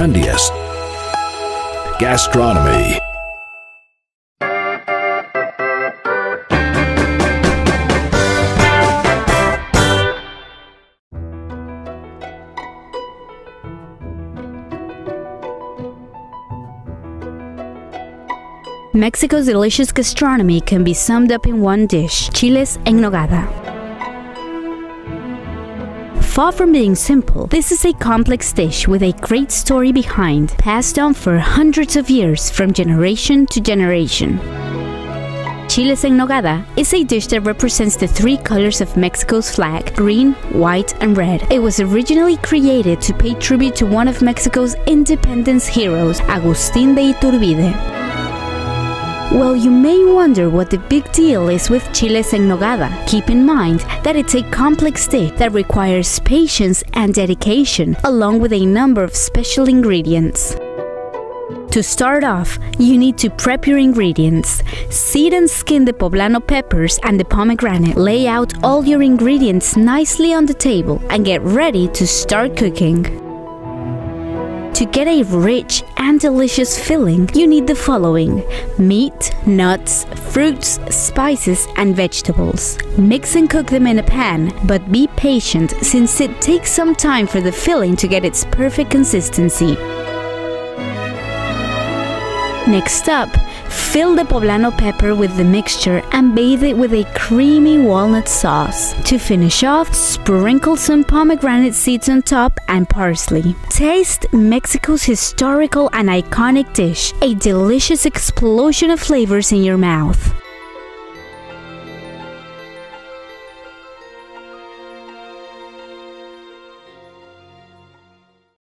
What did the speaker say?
trendiest. Gastronomy. Mexico's delicious gastronomy can be summed up in one dish: chiles en nogada. Far from being simple, this is a complex dish with a great story behind, passed on for hundreds of years from generation to generation. Chiles en nogada is a dish that represents the three colors of Mexico's flag: green, white, and red. It was originally created to pay tribute to one of Mexico's independence heroes, Agustín de Iturbide. Well, you may wonder what the big deal is with chiles en nogada. Keep in mind that it's a complex dish that requires patience and dedication, along with a number of special ingredients. To start off, you need to prep your ingredients. Seed and skin the poblano peppers and the pomegranate. Lay out all your ingredients nicely on the table and get ready to start cooking. To get a rich and delicious filling, you need the following: meat, nuts, fruits, spices, and vegetables. Mix and cook them in a pan, but be patient since it takes some time for the filling to get its perfect consistency. Next up, fill the poblano pepper with the mixture and bathe it with a creamy walnut sauce. To finish off, sprinkle some pomegranate seeds on top and parsley. Taste Mexico's historical and iconic dish, a delicious explosion of flavors in your mouth.